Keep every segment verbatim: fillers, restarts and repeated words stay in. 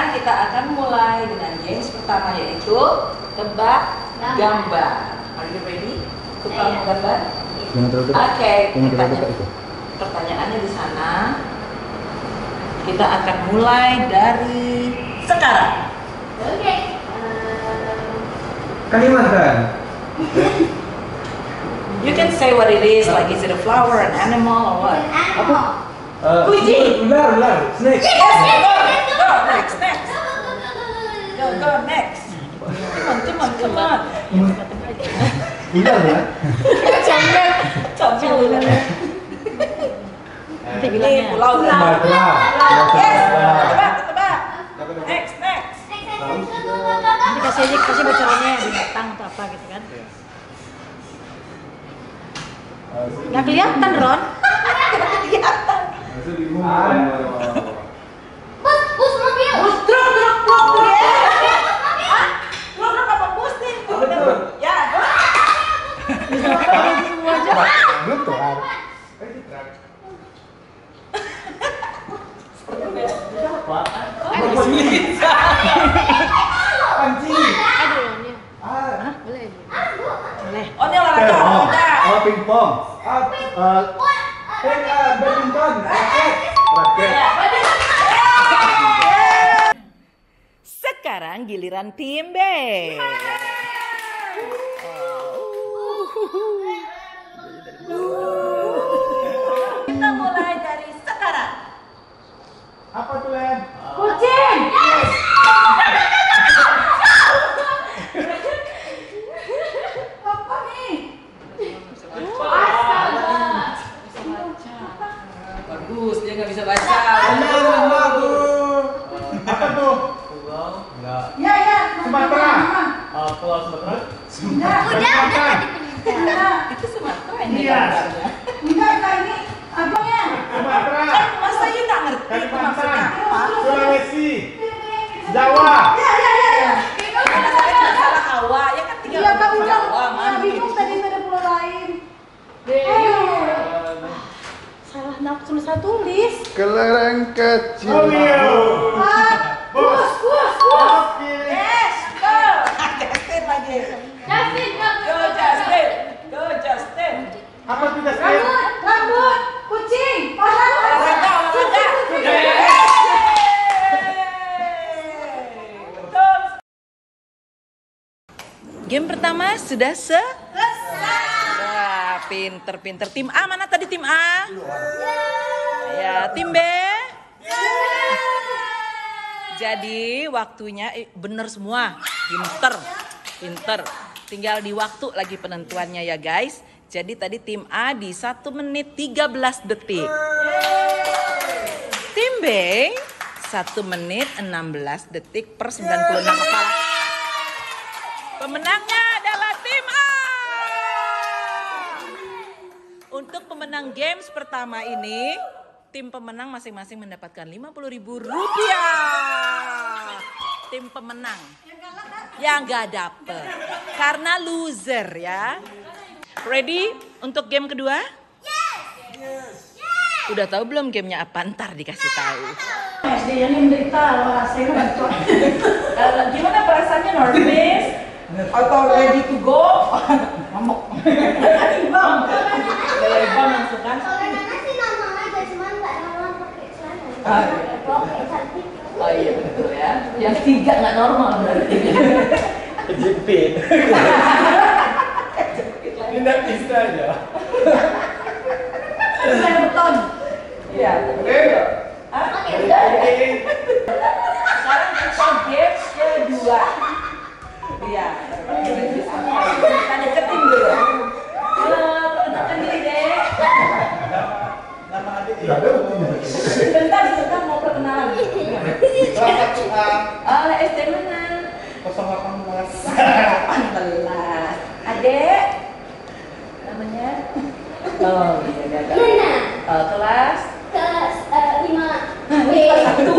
sekarang kita akan mulai dengan games pertama yaitu tebak gambar. Are you ready? Tukang gambar? Oke, okay, pertanyaan, pertanyaannya di sana. Kita akan mulai dari sekarang. Oke. Okay. Kalimantan. You can say what it is, like is it a flower, an animal, or what? An animal. Uh, Kucing. Ular, ular, snake. Yes, go, go, next, next. Go, go, next. Come on, come on, come on. Ular ya? Comel, comel ular. Ini pulau ular. Sumatera. Yes, tebak, tebak. Next, next. Nanti kasih aja, kasih bocorannya binatang atau apa gitu kan? Nggak kelihatan, Ron? Kelihatan. Bus, bus mobil. Bus truk, truk, truk, truk. Hah? Truk, truk apa bus nih? Ya. Semua aja. Belum kelar. Pancing. Aduh, Ronnya. Ah, Boleh. Boleh. Oh, ini olahraga, olahraga. oh pingpong. Ah, uh, eh, ah, badminton. Raket. Raket. Sekarang giliran tim B. Kita mulai dari sekarang. Apa tuh, Len? Kucing. Apa nih? Bagus, dia nggak bisa baca. Benar, bagus. Apa tuh? Enggak. Ya, ya. Sumatera. Uh, Pulau Sumatera? Udah, udah tadi penyitaan. Itu Sumatera ini Iya. gambarnya. Enggak, enggak, ini abangnya. Sumatera. Kan masa you nggak ngerti itu Kalimantan. maksudnya apa? Sulawesi. Jawa. Ya, ya, ya, ya. Salah, salah Hawa, ya kan tinggal Iya, Kak di bilang. Jawa, Ya, mah. bingung tadi ada pulau lain. Salah nafsu saya tulis. Kelereng kecil. Oh, iya. Bos. Bus, bus. Yes, go. Justin lagi. Justin, Go Justin. Go Justin. Apa tuh, Justin? Rambut, rambut, kucing, orang, Olahraga, olahraga. Yeay. Betul. Game pertama sudah selesai. Wah, pinter-pinter. Tim A mana tadi tim A? Ya, tim B. Jadi waktunya eh, bener semua. Pinter, pinter. Tinggal di waktu lagi penentuannya ya guys. Jadi tadi tim A di satu menit tiga belas detik. Tim B satu menit enam belas detik per sembilan puluh enam kepala. Pemenangnya adalah tim A. Untuk pemenang games pertama ini, tim pemenang masing-masing mendapatkan lima puluh ribu rupiah. Tim pemenang yang gak dapet karena loser ya. Ready untuk game kedua? Yes. Udah tahu belum gamenya apa? Ntar dikasih tahu. S D yang menderita loh hasilnya bantuan. Uh, gimana perasaannya, Normis? Atau ready to go? Ngomong. Bang. Dari bang langsung kan? Kalau Nana sih normal aja, cuman nggak normal pakai celana. Ah, iya. Pakai cantik. Oh iya betul ya. Yang tiga nggak normal berarti. Kejepit. Tidak bisa aja. Saya beton. Iya. Eh, Hah? Oke, udah. Sekarang kita game kedua. Iya. Kita deketin dulu. Halo, perkenalkan diri deh. Nama adik nggak ada buktinya. Sebentar, sebentar mau perkenalan. Kelas satu A Oh, S D mana? nol delapan belas. delapan belas. Adek. Namanya? Oh, iya gagal. Luna. Oh, kelas? Kelas eh, lima. Nah, B. ini kelas satu.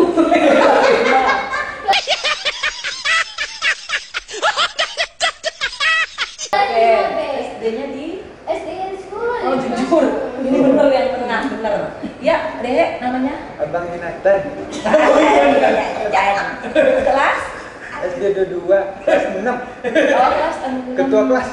Oke, S D-nya di? S D yang sekolah. Oh, jujur. Ini bener yang tengah, bener. Ya, Dek, namanya? Abang Inatan. Jangan. dua, kelas enam. Oh, kelas enam. Ketua kelas.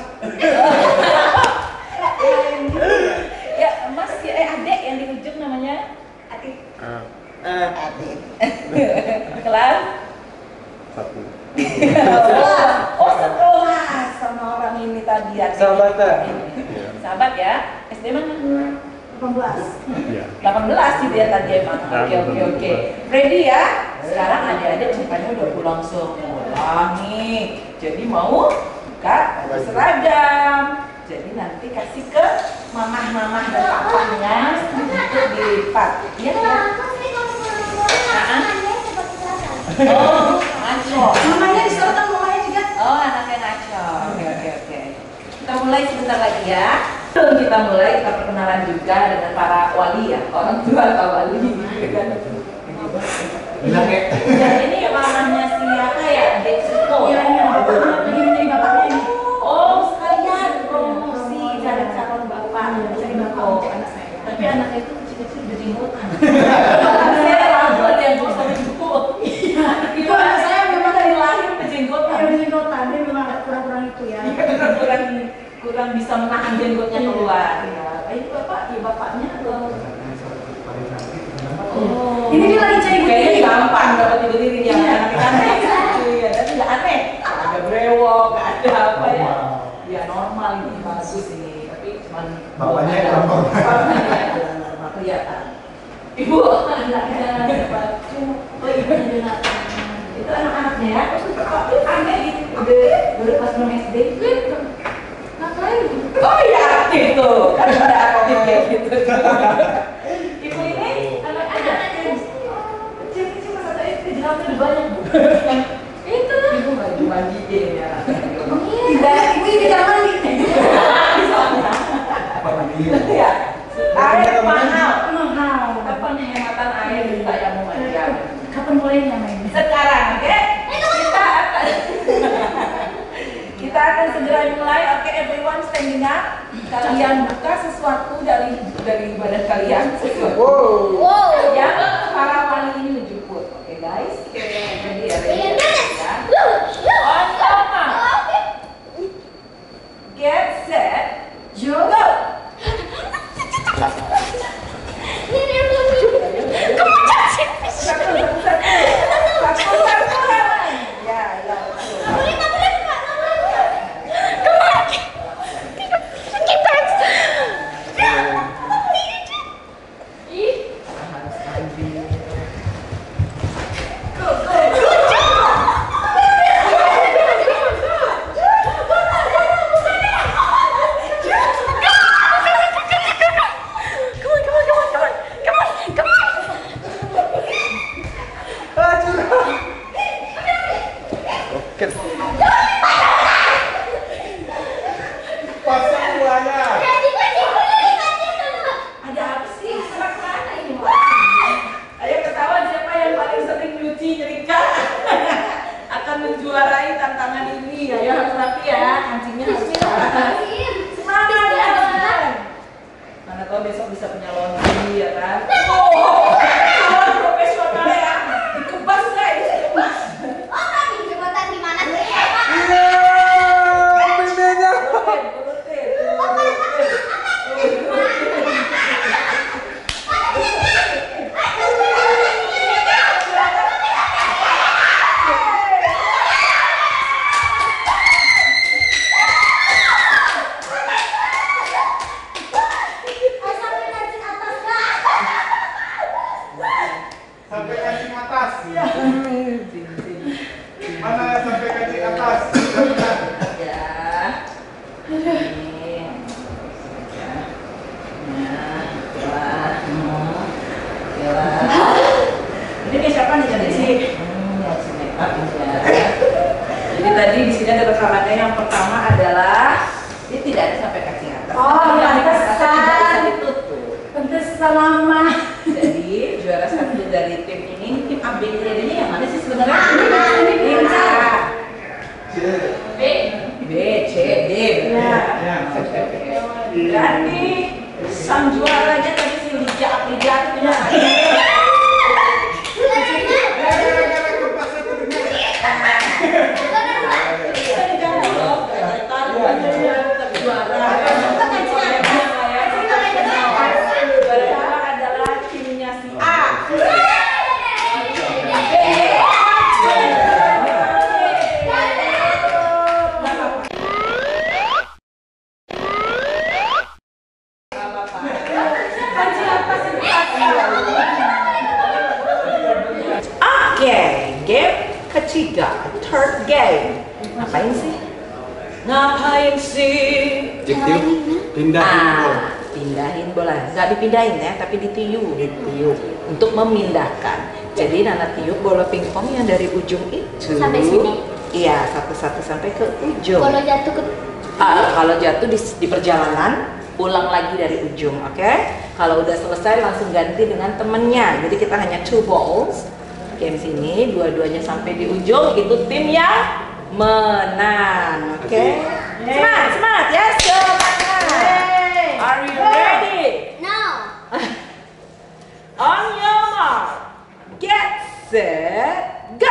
Ya, Mas, ya, eh adek yang di ujung namanya Atik. Ah, Eh, Atik. Kelas satu. oh, sekolah sama orang ini tadi ya. Sahabatan. Sahabat ya. S D mana? delapan belas. Iya. delapan belas gitu ya tadi emang. Oke oke oke. Ready ya? Sekarang adik-adik ceritanya udah pulang sekolah nih. Jadi mau buka baju seragam. Jadi nanti kasih ke mamah-mamah dan papahnya untuk dilipat. Iya ya? Oh, ngaco. Mamanya diserahkan mamanya juga. Oh, anaknya ngaco. Oke oke oke. Kita mulai sebentar lagi ya. Sebelum kita mulai, kita perkenalan juga dengan para wali ya, orang tua atau wali. Bilang ya. Ya ini mamahnya siapa ya? Dek Suko. Iya, iya. Bapaknya lagi menjadi bapaknya ini. Oh, sekalian promosi dari calon bapak. Jadi bapak Oh, untuk anak saya. tapi anaknya itu kecil-kecil udah jenggotan. Saya rambut yang gosong itu. Itu anak saya memang dari lahir berjenggotan. Yang jenggotan, dia memang kurang-kurang itu ya. kurang kurang bisa menahan jenggotnya keluar. Ya, ini bapak, ya bapaknya atau oh. Ini dia lagi cari kayaknya bukti. gampang dapat berdiri yang aneh-aneh. Iya, tapi nggak aneh. Nggak ada brewok, nggak ada apa ya. Ya normal ini bagus ini, tapi cuman Bapaknya ada- yang normal. Bapaknya yang normal kelihatan. Ibu anaknya siapa? Oh ibunya Jonathan. Itu anak-anaknya ya. Tapi aneh gitu. Udah baru pas belum S D. Ngapain? Oh iya aktif tuh, kan ada aktif kayak gitu. Ibu ini anak-anak kecil-kecil masa satu S D jelasnya udah banyak. Itu ibu lagi mandiin ya. Tidak, ibu ini tidak mandi. Ya, air mahal. Mahal. Kapan penghematan air kita yang memanjang? Kapan mulainya main? Sekarang, oke? Kita akan kita akan segera mulai. Oke, everyone standing up. Kalian buka sesuatu dari dari badan kalian. Sesuatu. Wow. Yang para wali ini menjemput. Oke, guys. Jadi ya, ready ya. On count. Get set. Go. Satu, satu, satu. Satu, satu. Ya, ya. betul. Go, go. Oke. Pasang buahnya. Ada apa sih? Serak mana ini? Ayo ketawa siapa yang paling sering nyuci nyerika akan menjuarai tantangan ini. Ayo harus rapi ya, kancingnya harus rapi. Semangat ya teman. Mana tahu besok bisa punya laundry ya kan? Oh, salon profesional ya. Dikebas guys, dikebas. Iya, pimpinnya. Turutin, turutin, turutin. Sampai kancing atas. Sini, sini. Mana sampai kancing atas? Ya. Ini. Ya. Nah, itulah. Hmm. Itulah. Ini kayak siapa nih tadi sih? Hmm, yang si make up ini ya. Jadi tadi di sini ada bersamaannya yang pertama adalah ini tidak ada sampai kaki atas. Oh, Yang pantesan. tidak bisa ditutup. Pantesan lama. Jadi juara satu dari tim ini, tim A B C D-nya yang mana sih sebenarnya? Ini, ini, Tim A, B. B, C, D. Ya. Ya. Jadi sang juaranya tadi si Lija Aprija itu ya. Gara-gara kepaksa tuh. ketiga, third game. Ngapain sih? Ngapain sih? Objektif pindahin bola. Ah, pindahin bola. Nggak dipindahin ya, tapi ditiup. Ditiup. Untuk memindahkan. Jadi Nana tiup bola pingpong yang dari ujung itu. Sampai sini? Iya, satu-satu sampai ke ujung. Kalau jatuh ke Ah, kalau jatuh di, di perjalanan, ulang lagi dari ujung, oke? Kalau udah selesai langsung ganti dengan temennya. Jadi kita hanya two balls. Game sini, dua-duanya sampai di ujung, itu tim yang menang, oke? Semangat, semangat, yes, semangat. Are you ready? No. On your mark, get set, go.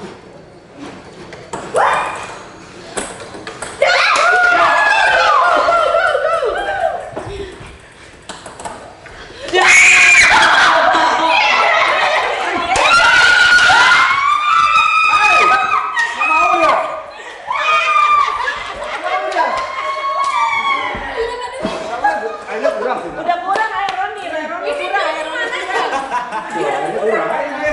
Airnya kurang sih. Udah kurang air Roni, air Roni kurang, air Roni kurang. Airnya kurang.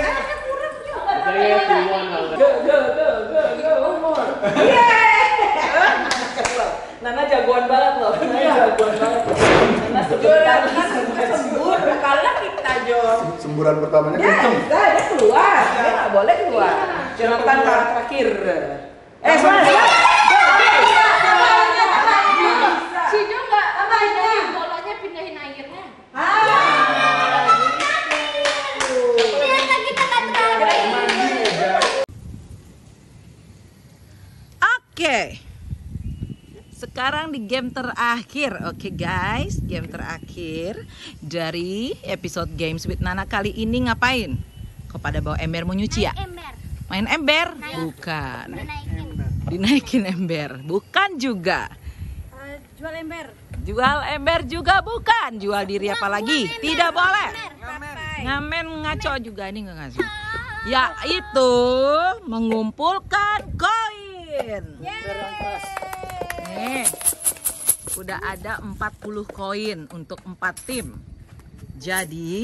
Go, go, go, go, go, one more. Yeah. Nana jagoan banget loh. Nana jagoan banget. Nana sebentar kan sembur, kalah kita Jo. Semburan pertamanya Ya, kenceng. bisa, dia keluar. Dia nggak boleh keluar. Jonathan kalah terakhir. Eh, semangat, semangat. Si Jo nggak apa pindahin bolanya, pindahin airnya. Ternyata kita kan Oke. Sekarang di game terakhir. Oke guys, game terakhir dari episode Games with Nana kali ini ngapain? Kepada bawa ember mau nyuci ya? ember. Main ember? Bukan. Naikin. Dinaikin ember? Bukan juga. Jual ember. Jual ember juga bukan. Jual diri apa lagi? Tidak boleh. Ember. Ngamen ngaco juga ini nggak ngaco. Yaitu mengumpulkan koin. Nih, udah ada empat puluh koin untuk empat tim. Jadi,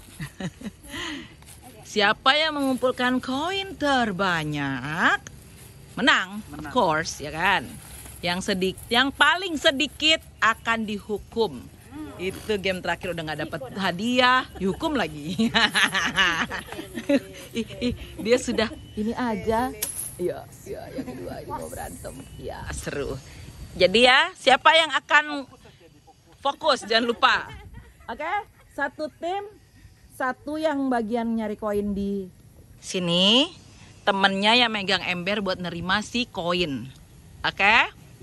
siapa yang mengumpulkan koin terbanyak menang, of course, ya kan? Yang sedik, yang paling sedikit akan dihukum. Itu game terakhir udah nggak dapet hadiah, dihukum lagi. ih, ih, dia sudah ini aja. Ya, ya, yang kedua ini mau berantem. Ya, seru. Jadi ya, siapa yang akan fokus? Jangan lupa. Oke, satu tim, satu yang bagian nyari koin di sini, temennya yang megang ember buat nerima si koin. Oke?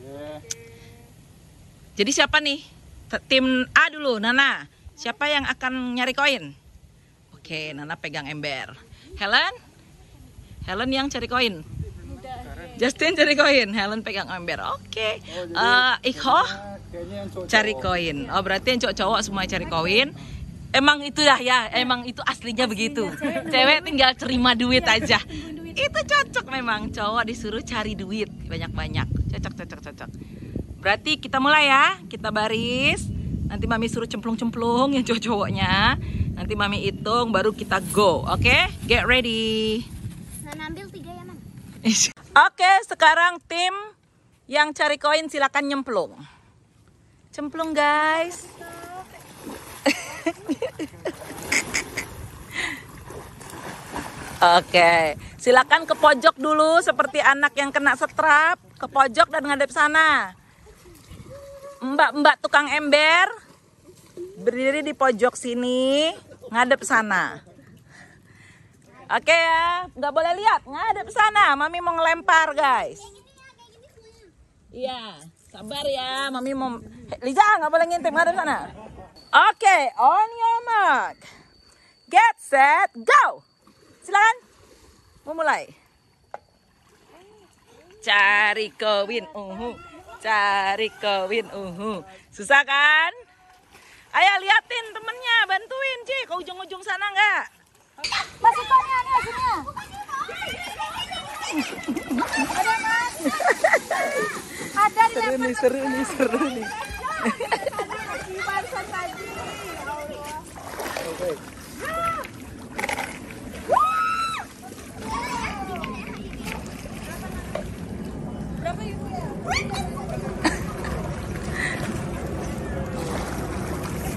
Jadi siapa nih? Tim A dulu, Nana. Siapa yang akan nyari koin? Oke, Nana pegang ember. Helen? Helen yang cari koin. Justin cari koin, Helen pegang ember. Oke. Uh, Ikho cari koin. Oh, berarti yang cowok-cowok semua cari koin. Emang itu dah ya, emang itu aslinya begitu. Cewek tinggal terima duit aja. Itu cocok memang, cowok disuruh cari duit banyak-banyak. Cocok, cocok, cocok. Berarti kita mulai ya, kita baris. Nanti Mami suruh cemplung-cemplung yang cowok-cowoknya. Nanti Mami hitung, baru kita go. Oke, okay? Get ready. Nah, ambil tiga ya, Man. Oke, sekarang tim yang cari koin silakan nyemplung. Cemplung guys. Oke, silakan ke pojok dulu seperti anak yang kena setrap. Ke pojok dan ngadep sana. Mbak-mbak tukang ember berdiri di pojok sini, ngadep sana. Oke ya, nggak boleh lihat, ngadep sana. Mami mau ngelempar guys. Iya, sabar ya, Mami mau. Liza nggak boleh ngintip, ngadep sana. Oke, on your mark, get set, go. Silakan, mau mulai. Cari koin, uhu. Cari koin, uhu. Susah kan? Ayo liatin temennya, bantuin Ci, ke ujung-ujung sana nggak? Masih koinnya nih hasilnya. Ada, Mas. Ada di Seru nih, seru nih, seru nih. barusan tadi.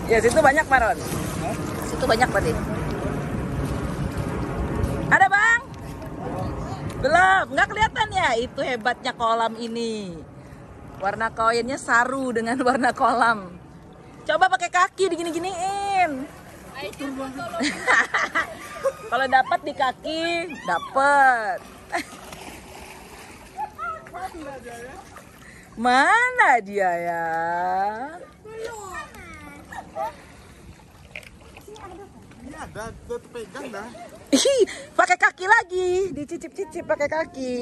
Ya, situ banyak, Maron. Situ banyak tadi. Ada, Bang? Belum, nggak kelihatan ya? Itu hebatnya kolam ini. Warna koinnya saru dengan warna kolam. Coba pakai kaki digini-giniin. Kalau dapat di kaki, dapat. Mana dia ya? Ini ada, tuh pegang dah. Ih, pakai kaki lagi, dicicip-cicip pakai kaki.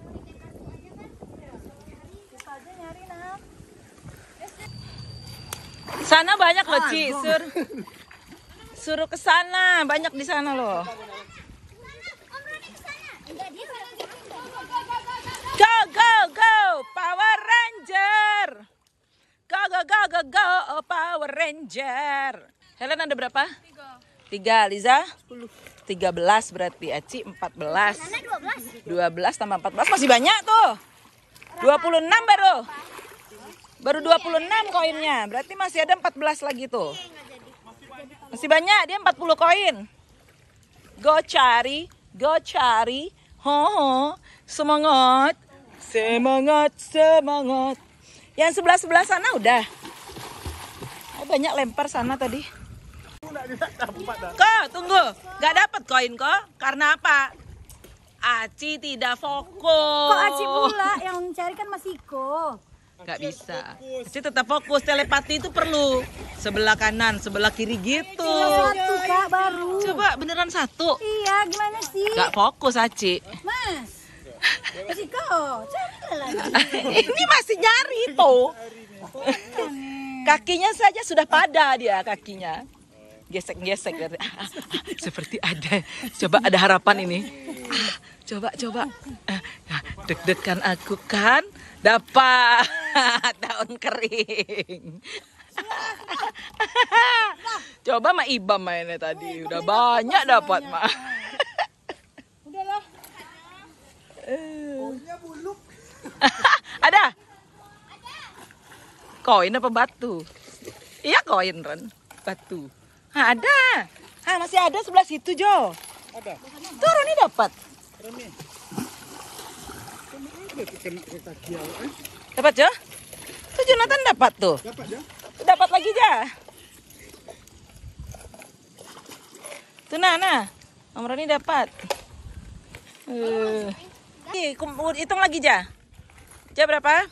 Sana banyak loh, Ci. Sur. Suruh ke sana, banyak di sana loh. Go go go, Power Ranger. Go go go go go, oh, Power Ranger. Helen ada berapa? Tiga. Tiga, Liza? Sepuluh. Tiga belas berarti, Aci empat belas. Dua belas tambah empat belas masih banyak tuh. Dua puluh enam baru. Baru dua puluh enam koinnya, berarti masih ada empat belas lagi tuh. Masih banyak, dia empat puluh koin. Go cari, go cari. Ho ho, semangat. Semangat, semangat. Yang sebelah-sebelah sana udah. Oh, banyak lempar sana tadi. Kok, tunggu. Gak dapat koin kok. Karena apa? Aci tidak fokus. Kok Aci pula yang mencari kan Mas Iko? Gak bisa. Aci tetap fokus. Telepati itu perlu. Sebelah kanan, sebelah kiri gitu. Satu Kak baru. Coba beneran satu. Iya, gimana sih? Gak fokus Aci. Mas. Mas Iko, cari lagi. Ini masih nyari tuh. Kakinya saja sudah pada dia kakinya. Gesek-gesek dari ah, ah, ah, seperti ada. Coba ada harapan ini. Ah, coba coba. Ah, ah, deg-degan aku kan dapat daun kering. Coba Mak Iba mainnya tadi. Udah banyak dapat, Mak. Udahlah. Ada? Koin apa batu? Iya koin, Ren. Batu. Ha, ada. Ha, masih ada sebelah situ, Jo. Ada. Tuh, Roni dapat. Roni. Ada tuh kaki awak. Dapat, Jo? Tuh, Jonathan dapat tuh. Dapat ya? Dapat lagi, Ja. Tuh, nah, nah. Om Roni dapat. Uh. Ih, hitung lagi, Ja. Ja berapa?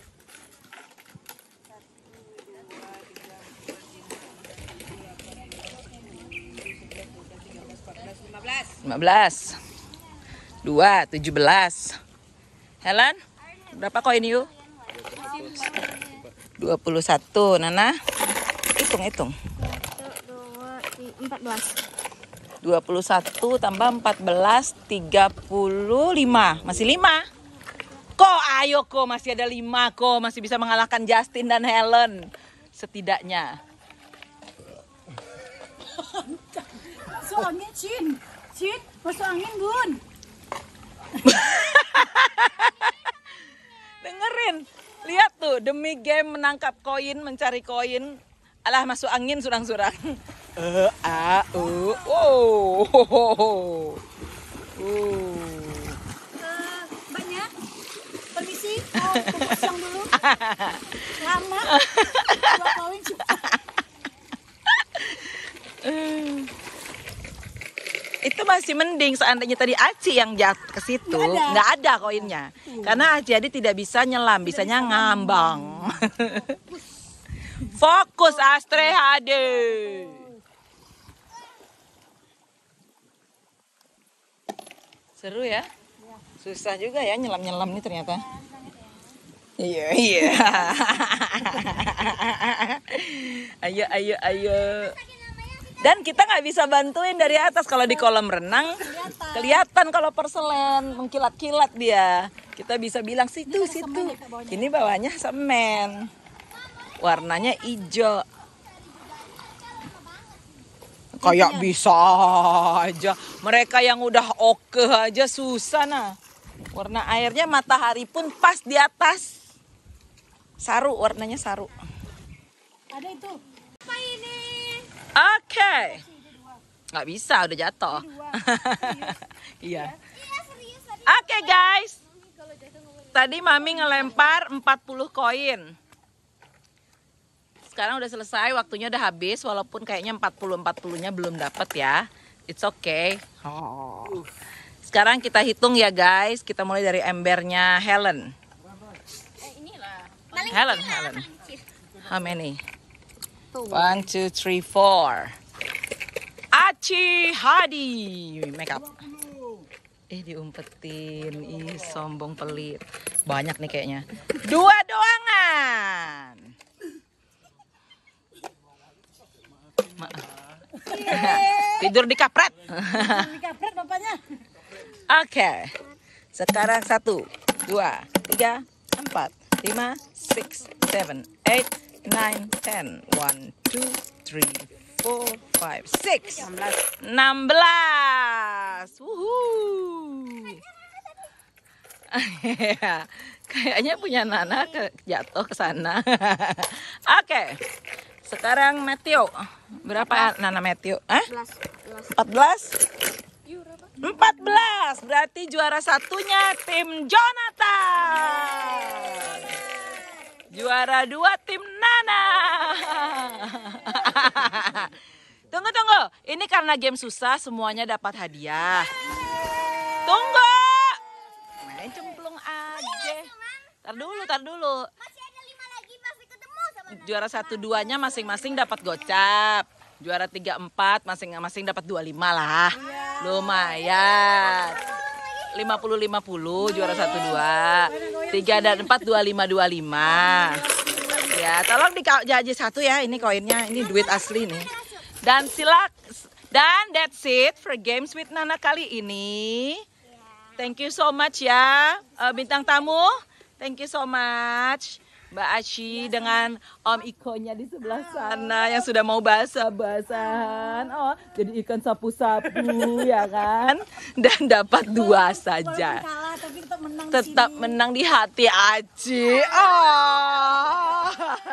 lima belas. Dua, tujuh belas. Helen, berapa koin yuk? dua puluh satu. Nana, hitung, hitung. empat belas. dua puluh satu tambah empat belas, tiga puluh lima. Masih lima. Kok, ayo kok, masih ada lima kok. Masih bisa mengalahkan Justin dan Helen. Setidaknya. Masuk angin, Cin. Cin, masuk angin, Bun. Dengerin. Lihat tuh, demi game menangkap koin, mencari koin. Alah, masuk angin surang-surang. Eh, a, u, oh. Uh. Uh, banyak. Permisi, mau kukus yang dulu. Lama. Dua koin cepat. Itu masih mending seandainya tadi Aci yang jatuh ke situ, Nggak ada. nggak ada koinnya. Karena Aci jadi tidak bisa nyelam, bisanya ngambang. Fokus Astre Hade. Seru ya? Susah juga ya nyelam-nyelam nih ternyata. Iya, iya. Ayo, ayo, ayo. Dan kita nggak bisa bantuin dari atas. Kalau di kolam renang kelihatan kalau perselen mengkilat-kilat dia. Kita bisa bilang situ situ. Ini bawahnya semen. Warnanya hijau. Kayak bisa aja. Mereka yang udah oke aja susah nah. Warna airnya matahari pun pas di atas. Saru, warnanya saru. Ada itu. Apa ini? Oke. Nggak bisa, udah jatuh. Iya. Iya serius tadi. Oke guys. Tadi Mami ngelempar empat puluh koin. Sekarang udah selesai, waktunya udah habis. Walaupun kayaknya empat puluh empat puluh-nya belum dapat ya. It's okay. Oh. Sekarang kita hitung ya guys. Kita mulai dari embernya Helen. Paling Helen, kecil lah, Helen. paling kecil. How many? One, two, three, four. Aci Hadi. Make up. Eh diumpetin. Ih sombong pelit. Banyak nih kayaknya. Dua doangan. Maaf. Tidur di kapret. Kapret bapaknya. Oke. Sekarang satu, dua, tiga, empat, lima, six, seven, eight, nine, ten. One, two, three, four, five, six. Enam belas. Wuhuu. Kayaknya punya Nana ke, jatuh ke sana. Oke. Sekarang Matthew. Berapa Nana Matthew? Eh? empat belas? empat belas. Berarti juara satunya tim Jonathan. Juara dua tim Nana. Tunggu, tunggu. Ini karena game susah, semuanya dapat hadiah. Tunggu. Main cemplung aja. Tar dulu, tar dulu. Masih ada lima lagi pasti ketemu sama Juara satu duanya masing-masing dapat gocap. Juara tiga empat masing-masing dapat dua puluh lima lah. Lumayan. lima puluh lima puluh juara satu dua. tiga dan empat dua puluh lima dua puluh lima. Ya, tolong dijaji satu ya. Ini koinnya, ini duit asli nih. Dan silak dan that's it for Games with Nana kali ini. Thank you so much ya, uh, bintang tamu. Thank you so much. Mbak Aci dengan Om Ikonya di sebelah sana yang sudah mau basah-basahan. Oh, jadi ikan sapu-sapu ya kan? Dan dapat dua saja. Kalah tapi tetap menang. Tetap menang di hati Aci. Oh.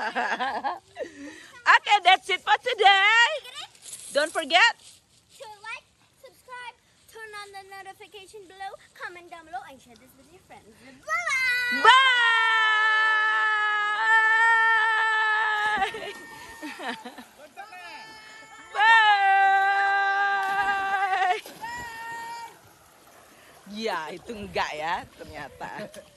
Okay, that's it for today. Don't forget. To like, subscribe, turn on the notification below, comment down below, and share this with your friends. Bye! Bye. Bye. Ya, itu enggak ya ternyata.